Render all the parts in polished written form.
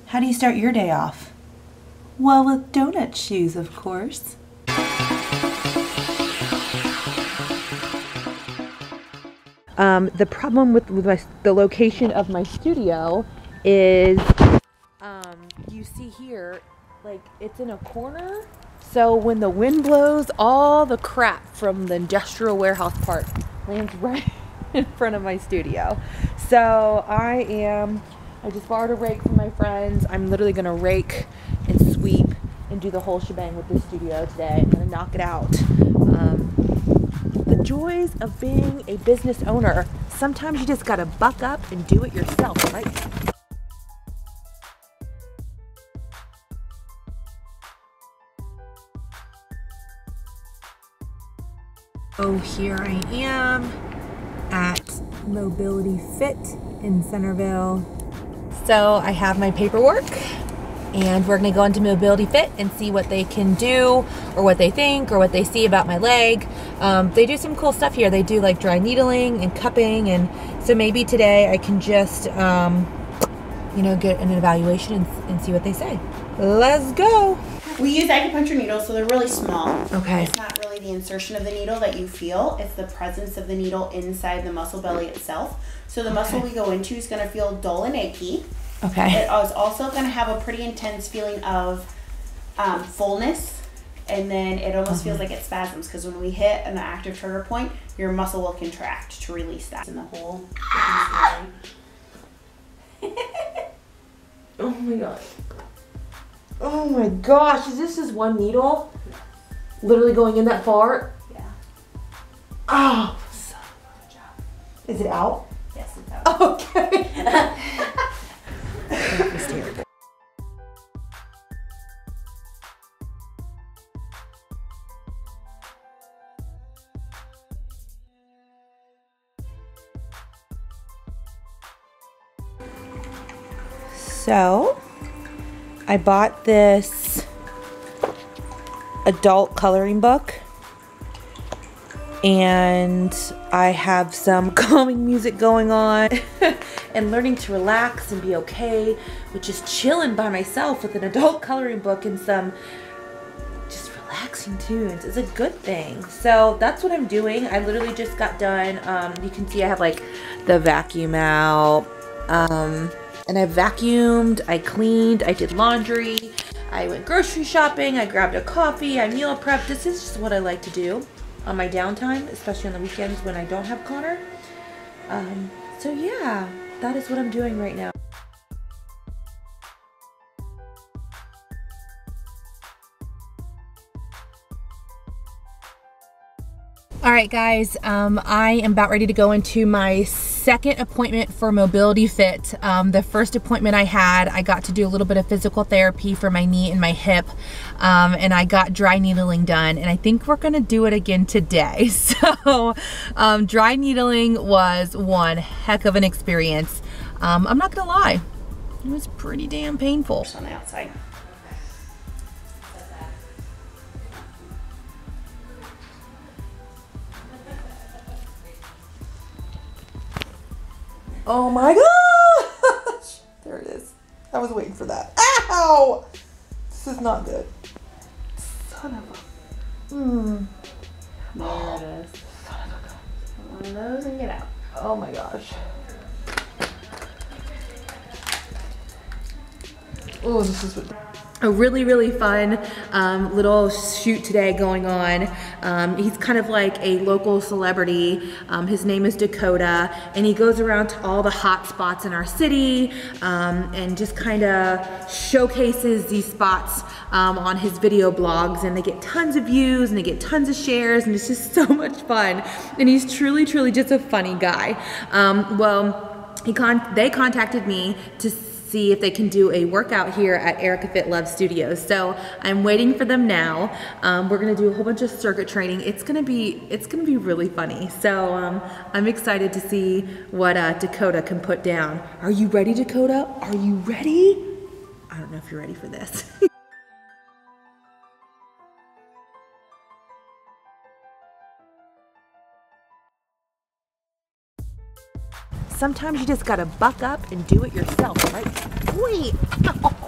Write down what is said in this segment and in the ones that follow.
How do you start your day off? Well, with donut shoes, of course. The problem with the location of my studio is, you see here, like, it's in a corner. So when the wind blows, all the crap from the industrial warehouse part lands right in front of my studio. So I just borrowed a rake from my friends. I'm literally gonna rake and sweep and do the whole shebang with this studio today. I'm gonna knock it out. The joys of being a business owner. Sometimes you just gotta buck up and do it yourself, right? So here I am at Mobility Fit in Centerville. So I have my paperwork and we're gonna go into Mobility Fit and see what they can do or what they think or what they see about my leg. They do some cool stuff here. They do like dry needling and cupping, and so maybe today I can just you know, get an evaluation and see what they say. Let's go. We use acupuncture needles, so they're really small. Okay. It's not really the insertion of the needle that you feel. It's the presence of the needle inside the muscle belly itself. So the muscle we go into is going to feel dull and achy. Okay. It is also going to have a pretty intense feeling of fullness, and then it almost feels like it spasms, because when we hit an active trigger point, your muscle will contract to release that. In the whole. Oh my god. Oh my gosh, is this just one needle? Literally going in that far? Yeah. Oh, son of a job. Is it out? Yes, it's out. Okay. It's terrible. So, I bought this adult coloring book, and I have some calming music going on and learning to relax and be okay with just chilling by myself with an adult coloring book and some just relaxing tunes is a good thing. So that's what I'm doing. I literally just got done. You can see I have like the vacuum out. And I vacuumed, I cleaned, I did laundry, I went grocery shopping, I grabbed a coffee, I meal prepped. This is just what I like to do on my downtime, especially on the weekends when I don't have Connor. So yeah, that is what I'm doing right now. All right, guys, I am about ready to go into my second appointment for Mobility Fit. The first appointment I had, I got to do a little bit of physical therapy for my knee and my hip, and I got dry needling done, and I think we're gonna do it again today. So dry needling was one heck of an experience. I'm not gonna lie, it was pretty damn painful. On the outside. Oh my gosh! There it is. I was waiting for that. Ow! This is not good. Son of a... There it is. Son of a gun. One of those and get out. Oh my gosh. Oh, this is what... A really fun little shoot today going on. He's kind of like a local celebrity. His name is Dakota, and he goes around to all the hot spots in our city and just kind of showcases these spots on his video blogs, and they get tons of views and they get tons of shares, and it's just so much fun. And he's truly just a funny guy. Well, they contacted me to see if they can do a workout here at Erica Fit Love Studios. So I'm waiting for them now. We're gonna do a whole bunch of circuit training. It's gonna be really funny. So I'm excited to see what Dakota can put down. Are you ready, Dakota? Are you ready? I don't know if you're ready for this. Sometimes you just gotta buck up and do it yourself, right? Wait.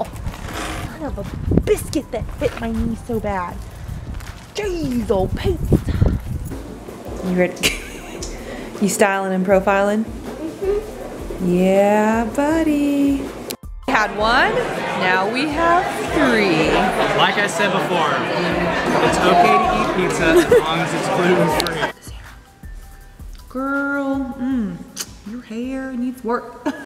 biscuit that hit my knee so bad. Jeez, old Pete. You ready? You styling and profiling? Yeah, buddy. We had one, now we have 3. Like I said before, it's okay to eat pizza as long as it's gluten-free. Girl, your hair needs work.